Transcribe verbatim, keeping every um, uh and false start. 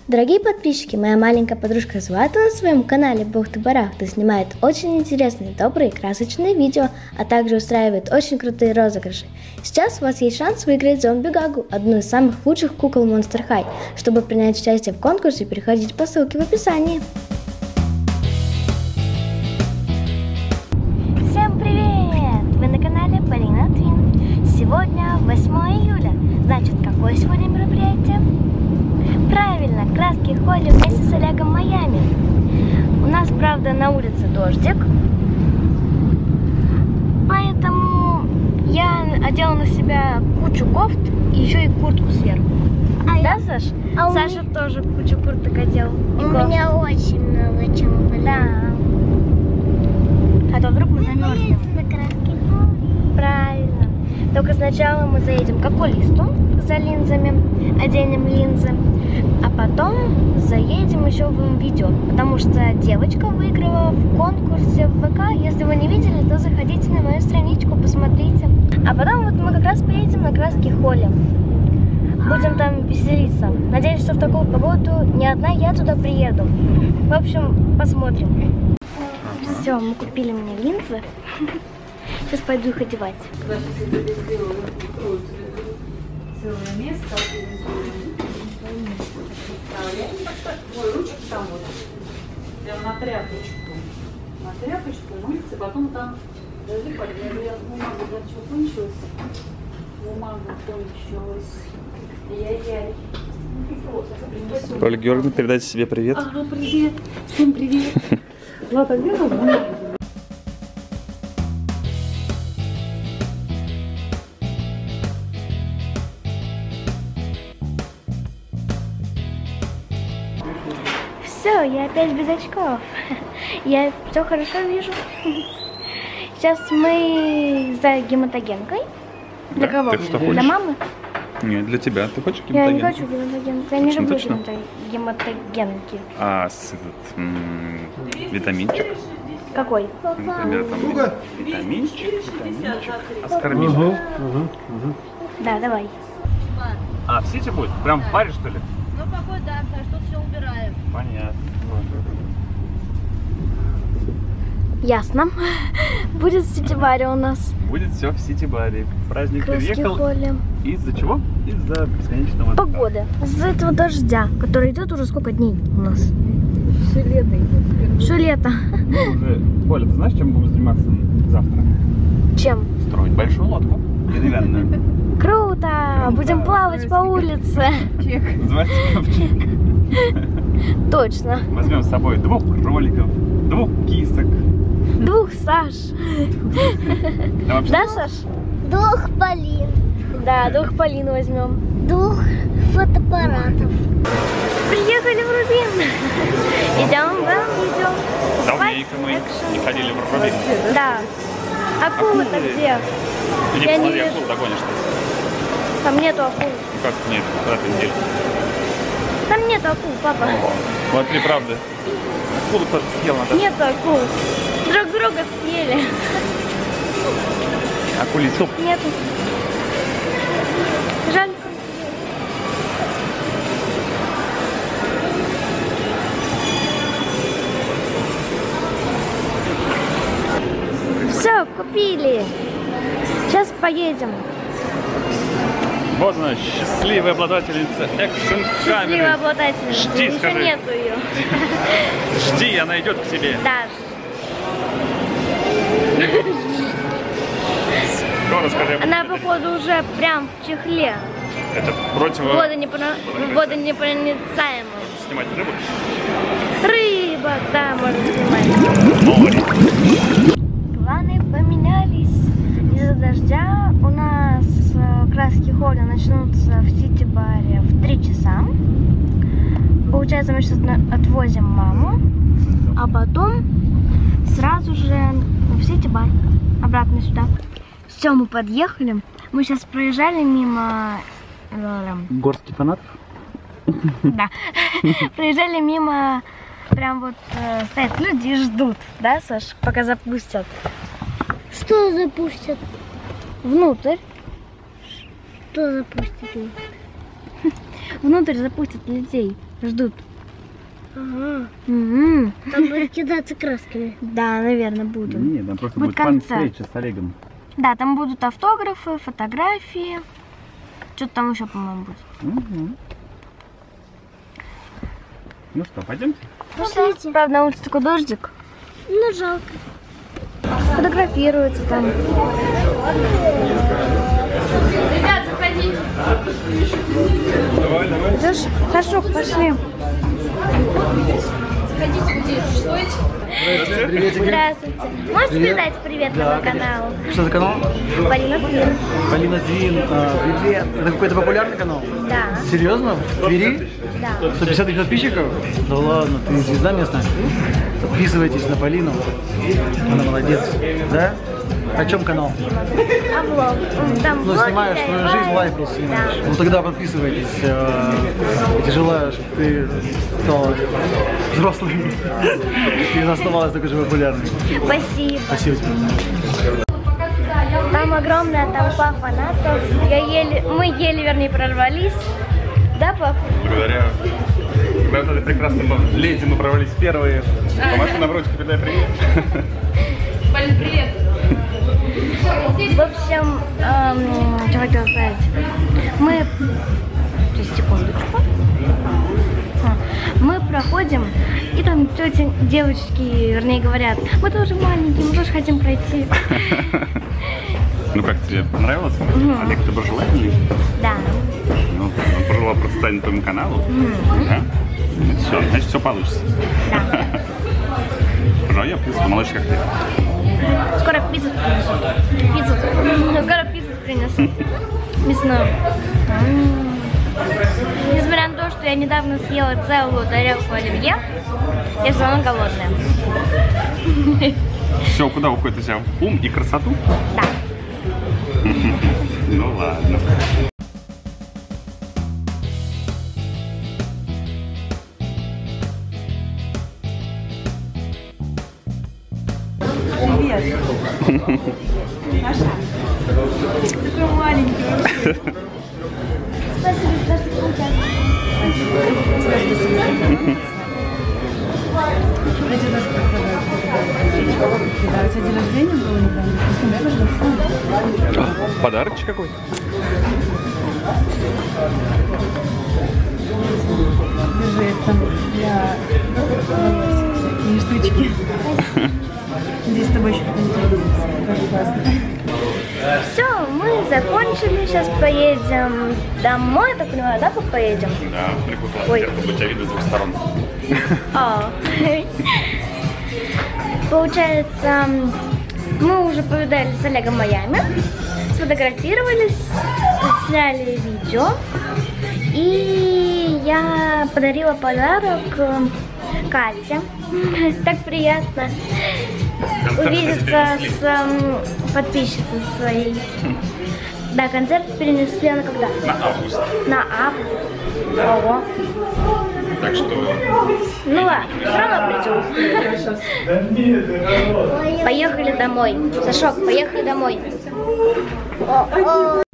Дорогие подписчики, моя маленькая подружка Злата на своем канале Бухты-Барахты снимает очень интересные, добрые, красочные видео, а также устраивает очень крутые розыгрыши. Сейчас у вас есть шанс выиграть Зомби Гагу, одну из самых лучших кукол Monster High. Чтобы принять участие в конкурсе, переходите по ссылке в описании. Всем привет! Вы на канале Полина Твин. Сегодня восьмое июля. Значит, какое сегодня мероприятие? Правильно, краски Холли вместе с Олегом Майами. У нас, правда, на улице дождик, поэтому я одела на себя кучу кофт и еще и куртку сверху. А да, я... Саш? А Саша меня... тоже кучу курток одел. У меня очень много чего было. Да. А то вдруг мы замерзнем. Правильно. Только сначала мы заедем к окулисту за линзами, оденем линзы, а потом заедем еще в видео, потому что девочка выиграла в конкурсе в ВК. Если вы не видели, то заходите на мою страничку, посмотрите. А потом вот мы как раз поедем на краски Холли. Будем там веселиться. Надеюсь, что в такую погоду не одна я туда приеду. В общем, посмотрим. Все, мы купили мне линзы. Сейчас пойду их одевать. Целое место. Ой, ручки там вот. Прям на тряпочку. На тряпочку мыться, потом там. Подожди, я бумага, да, что кончилась? Бумага кончилась. Яй-яй. Ольга Георгиевна, передайте себе привет. Ага, привет. Всем привет. Ладно, где у нас? Все, я опять без очков. Я все хорошо вижу. Сейчас мы за гематогенкой. Для Да, кого? ты что Для хочешь? мамы? Нет, для тебя. Ты хочешь Я не гематогенку? хочу гематогенку. Я не Точно, люблю точно? гемато- гематогенки. А, с этот, м, витаминчик. Какой? Например, там витаминчик, витаминчик. Аскорбин. Угу, угу, угу. Да, давай. А, в Сити будет? Прям в баре, что ли? Ну какой, да, Саш, тут все убираем. Понятно. Ясно. Будет в Сити-баре у нас. Будет все в Сити-баре. Праздник Краски приехал. Холли. Из-за чего? Из-за бесконечного дождя. Погода. Из-за этого дождя, который идет уже сколько дней у нас? Все лето идет. Все лето. Мы уже... Оля, ты знаешь, чем будем заниматься завтра? Чем? Строить большую лодку деревянную. Круто! Будем плавать по улице. Называется ковчег. Точно. Возьмем с собой двух кроликов, двух кисок. Двух Саш. Да, вообще... Да, Саш? Двух Полин, Да, двух Полин возьмем. двух фотоаппаратов. Приехали в Рубин. Идем в видео. Давненько мы не ходили в Рубин. Да. Акулы-то Акулы. где? Ты не Я не посмотри, вижу. акул догонишь. Там нету акул. Ну как нет, куда ты делись? Там нету акул, папа. Смотри, правда. Акулу кто-то съел, надо. Нету акул. Друг друга съели. Акулий суп. Нету. Жаль. Все, купили. Сейчас поедем. Вот она, счастливая обладательница экшн-камеры. Счастливая обладательница. Жди, Еще скажи. нету ее. Жди, она идет к тебе. Да. Скоро, скажи. Она, походу, уже прям в чехле. Это против... Водонепро... Водонепроницаемая. Снимать рыбу? Рыба, да, можно снимать. Море. Планы поменялись. Из-за дождя у нас э, краски Холли начнутся в Сити-баре в три часа. Получается, мы сейчас отвозим маму, а потом сразу же в Сити-бар, обратно сюда. Все, мы подъехали. Мы сейчас проезжали мимо... Горстки фанатов? Да. Проезжали мимо... Прям вот э, стоят люди и ждут, да, Саш, пока запустят. Что запустят? Внутрь. Что запустят? Внутрь запустят людей. Ждут. Ага. М-м. Там будут кидаться красками. Да, наверное, будут. Нет, там просто Будет будет фан концерт. встреча с Олегом. Да, там будут автографы, фотографии. Что-то там еще, по-моему, будет. Угу. Ну что, пойдемте? Пошлите. Правда, на улице такой дождик. Ну, жалко. Фотографируются там. Ребят, заходите. Давай, давай. Идешь? Хорошо, пошли. Заходите, где? Стойте. Приветики. Здравствуйте. Можете Привет. передать привет Да, моему конечно. каналу? Что за канал? Полина Твин. Полина Твин. А, привет. Это какой-то популярный канал? Да. Серьезно? В Твери? Да. сто пятьдесят тысяч подписчиков? Да ладно, ты звезда местная. Подписывайтесь на Полину. Она молодец. Да? О чем канал? А влог? М, Там Ну, влоги, снимаешь свою лайф. жизнь, лайф просто снимаешь. Да. Ну тогда подписывайтесь. э, Я тебе желаю, чтобы ты стала взрослой и оставалась такой же популярной. Спасибо. Спасибо тебе. Там огромная толпа фанатов. Я еле, мы еле, вернее, прорвались. Да, пап? Благодаря вот этой прекрасной леди мы прорвались первые. Помаши нам ручку, передай привет. Полин, привет. В общем, эм, что хотела сказать. Мы... Сейчас, секундочку. А, Мы проходим, и там тети, девочки, вернее, говорят, мы тоже маленькие, мы тоже хотим пройти. Ну как, тебе понравилось? Олег, ты доброжелательный? Да. Ну, он пожелал процветания твоему каналу. Да? Ну, все, значит, все получится. Да. Пожалуй, я плюс помолочь, как ты. Скоро пиццу принесут. Пиццу. Скоро пиццу принесут. Мясную. М. Несмотря на то, что я недавно съела целую тарелку оливье, я все равно голодная. Все, куда уходит у тебя? В ум и красоту? Да. Ну ладно. Привет. Маша. Такой маленький вообще. Спасибо, что получается. Я тебе тоже подарок. Да, у тебя день рождения был недавно. Подарочек какой? Держи, это там для такие штучки. Здесь с тобой еще что-нибудь. Тоже классно. Все, мы закончили. Сейчас поедем домой. Я так понимаю, да, папа, поедем? Да, прикутала. Ой. Я буду тебя видеть с двух сторон. А. Получается, мы уже повидали с Олегом Майами, сфотографировались, сняли видео. И я подарила подарок Кате. Так приятно увидеться с эм, подписчицей своей. Да, концерт перенесли на когда? На август. На август. Ого. Так что... Ну ладно, все равно придем. Поехали домой. Сашок, поехали домой.